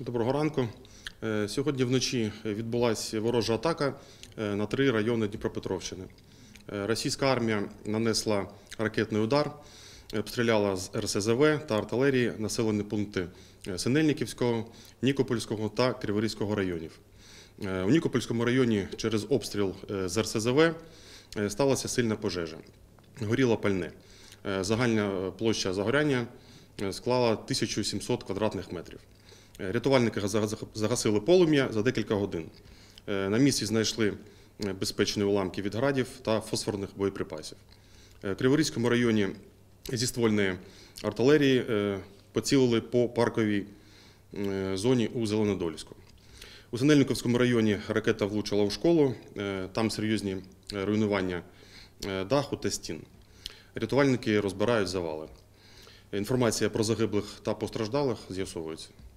Доброго ранку. Сьогодні вночі відбулася ворожа атака на 3 райони Дніпропетровщини. Російська армія нанесла ракетний удар, обстріляла з РСЗВ та артилерії населені пункти Синельниківського, Нікопольського та Криворізького районів. У Нікопольському районі через обстріл з РСЗВ сталася сильна пожежа. Горіло пальне. Загальна площа загоряння склала 1700 квадратних метрів. Рятувальники загасили полум'я за декілька годин. На місці знайшли безпечні уламки від градів та фосфорних боєприпасів. В Криворізькому районі зі ствольної артилерії поцілили по парковій зоні у Зеленодольську. У Синельниковському районі ракета влучила у школу, там серйозні руйнування даху та стін. Рятувальники розбирають завали. Інформація про загиблих та постраждалих з'ясовується.